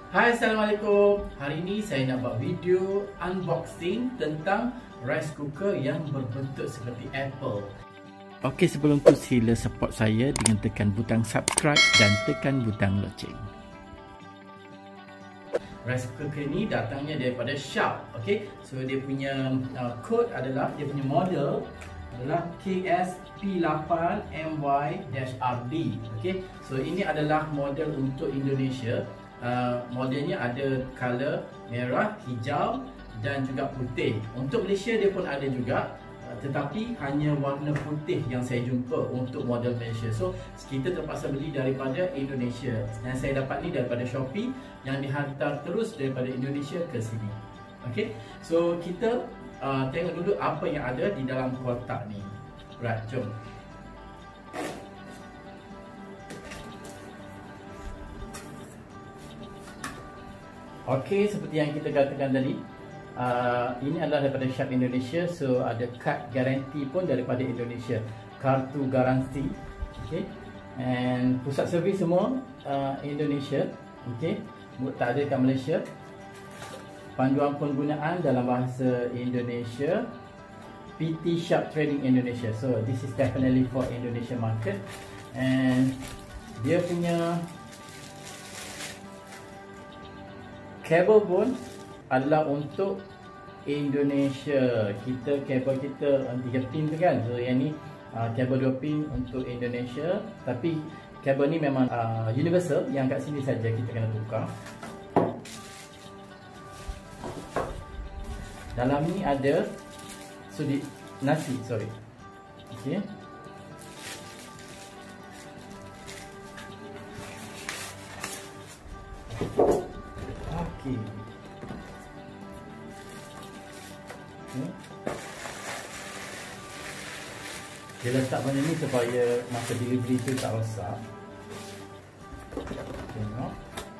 Hai, Assalamualaikum. Hari ini saya nak buat video unboxing tentang rice cooker yang berbentuk seperti apple. Okey, sebelum tu sila support saya dengan tekan butang subscribe dan tekan butang loceng. Rice cooker ni datangnya daripada Sharp. Okey, so dia punya code adalah, dia punya model adalah KSP8MY-RD. Okey, so ini adalah model untuk Indonesia. Modelnya ada color merah, hijau dan juga putih. Untuk Malaysia dia pun ada juga, tetapi hanya warna putih yang saya jumpa untuk model Malaysia. So kita terpaksa beli daripada Indonesia. Dan saya dapat ni daripada Shopee yang dihantar terus daripada Indonesia ke sini. Okey, so kita tengok dulu apa yang ada di dalam kotak ni. Right, jom. Okey, seperti yang kita katakan tadi, ini adalah daripada Sharp Indonesia. So ada kad garanti pun daripada Indonesia, kartu garansi. Okey, and pusat servis semua Indonesia. Okey, tak ada kat Malaysia. Panduan penggunaan dalam bahasa Indonesia, PT Sharp Trading Indonesia. So this is definitely for Indonesia market. And dia punya kabel pun adalah untuk Indonesia. Kabel kita 3 pin tu kan. So yang ni kabel 2 pin untuk Indonesia. Tapi kabel ni memang universal. Yang kat sini saja kita kena tukar. Dalam ni ada nasi. Okey. Dia letak benda ni supaya masa delivery tu tak rosak. Tengok.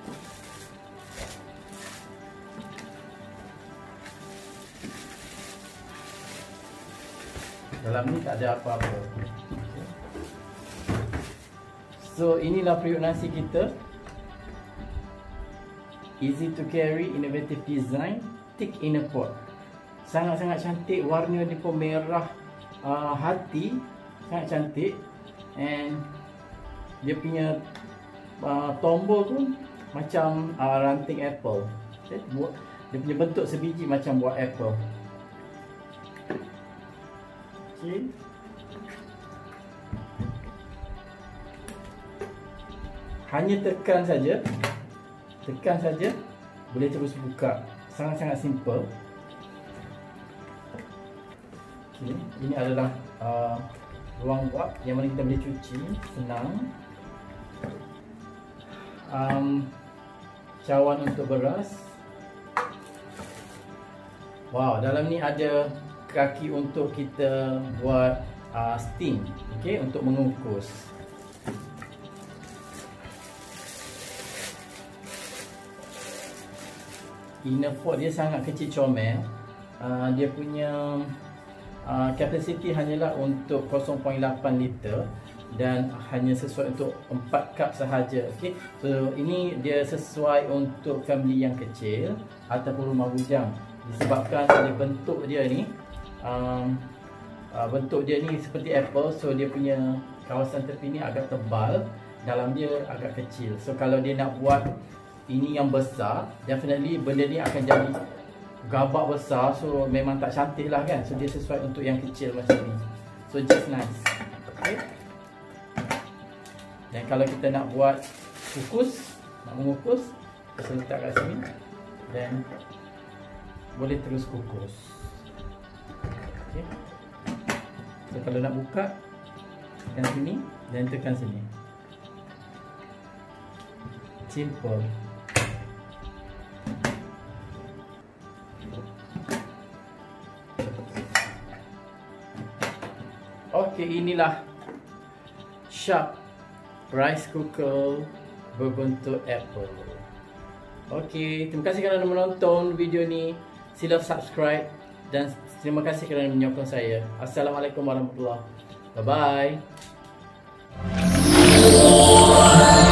Dalam ni tak ada apa-apa. So inilah periuk nasi kita. Easy to carry, innovative design, thick inner pot. Sangat-sangat cantik, warna dia pun merah hati, sangat cantik. And dia punya tombol pun macam ranting apple. Dia punya bentuk sebiji macam buah apple. Okay. Hanya tekan saja boleh terus buka. Sangat-sangat simple. Okay. Ini adalah ruang wok yang mana kita boleh cuci. Senang. Cawan untuk beras. Wow, dalam ni ada kaki untuk kita buat steam. Okay, untuk mengukus. Inner pot dia sangat kecil comel. Dia punya capacity hanyalah untuk 0.8 liter dan hanya sesuai untuk 4 cup sahaja. Okey. So ini dia sesuai untuk family yang kecil ataupun rumah bujang. Disebabkan oleh bentuk dia ni, bentuk dia ni seperti apple. So dia punya kawasan tepi ni agak tebal, dalam dia agak kecil. So kalau dia nak buat ini yang besar, definitely benda ni akan jadi gabak besar. So memang tak cantik lah kan. So dia sesuai untuk yang kecil macam ni. So just nice. Okay. Dan kalau kita nak buat nak mengukus, kita letak kat sini dan boleh terus kukus. Okay. So kalau nak buka, tekan sini dan tekan sini. Simple. Okey, inilah Sharp rice cooker berbentuk apple. Okey, terima kasih kerana menonton video ni. Sila subscribe dan terima kasih kerana menyokong saya. Assalamualaikum warahmatullahi wabarakatuh. Bye bye.